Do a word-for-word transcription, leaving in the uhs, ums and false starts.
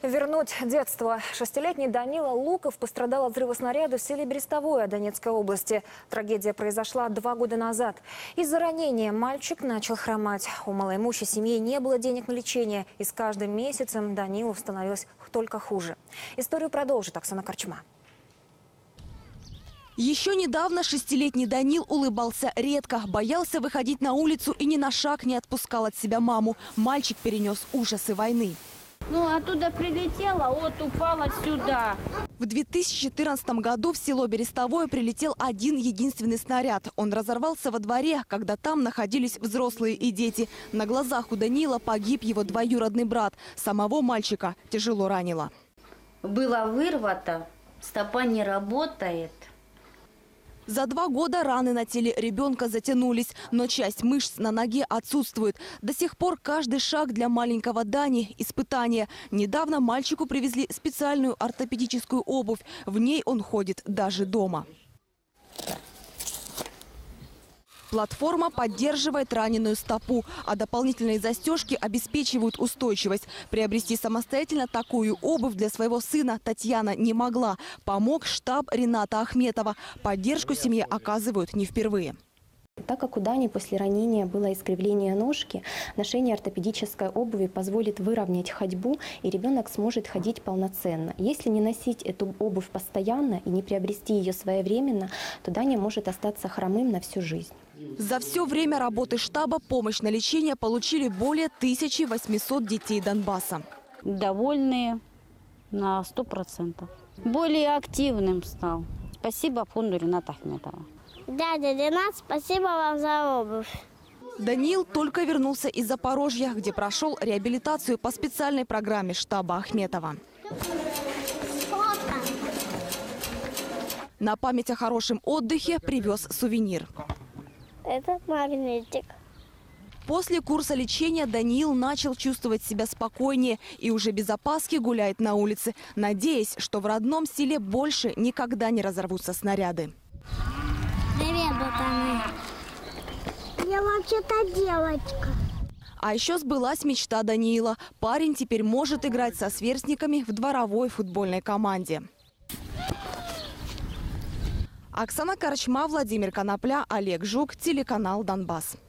Вернуть детство. Шестилетний Данила Луков пострадал от взрыва снаряда в селе Берестовое Донецкой области. Трагедия произошла два года назад. Из-за ранения мальчик начал хромать. У малоимущей семьи не было денег на лечение. И с каждым месяцем Данилу становилось только хуже. Историю продолжит Оксана Корчма. Еще недавно шестилетний Данил улыбался редко, боялся выходить на улицу и ни на шаг не отпускал от себя маму. Мальчик перенес ужасы войны. Ну, оттуда прилетела, вот упала сюда. В две тысячи четырнадцатом году в село Берестовое прилетел один единственный снаряд. Он разорвался во дворе, когда там находились взрослые и дети. На глазах у Данила погиб его двоюродный брат. Самого мальчика тяжело ранило. Было вырвато, стопа не работает. За два года раны на теле ребенка затянулись, но часть мышц на ноге отсутствует. До сих пор каждый шаг для маленького Дани – испытание. Недавно мальчику привезли специальную ортопедическую обувь. В ней он ходит даже дома. Платформа поддерживает раненую стопу, а дополнительные застежки обеспечивают устойчивость. Приобрести самостоятельно такую обувь для своего сына Татьяна не могла. Помог штаб Рената Ахметова. Поддержку семье оказывают не впервые. Так как у Дани после ранения было искривление ножки, ношение ортопедической обуви позволит выровнять ходьбу, и ребенок сможет ходить полноценно. Если не носить эту обувь постоянно и не приобрести ее своевременно, то Даня может остаться хромым на всю жизнь. За все время работы штаба помощь на лечение получили более тысячи восьмисот детей Донбасса. Довольные на сто процентов. Более активным стал. Спасибо фонду Рената Ахметова. Дядя Ренат, спасибо вам за обувь. Даниил только вернулся из Запорожья, где прошел реабилитацию по специальной программе штаба Ахметова. На память о хорошем отдыхе привез сувенир. Это магнитик. После курса лечения Даниил начал чувствовать себя спокойнее и уже без опаски гуляет на улице, надеясь, что в родном селе больше никогда не разорвутся снаряды. Привет, ботаны. Я вообще-то девочка. А еще сбылась мечта Даниила. Парень теперь может играть со сверстниками в дворовой футбольной команде. Оксана Корчма, Владимир Конопля, Олег Жук, телеканал «Донбасс».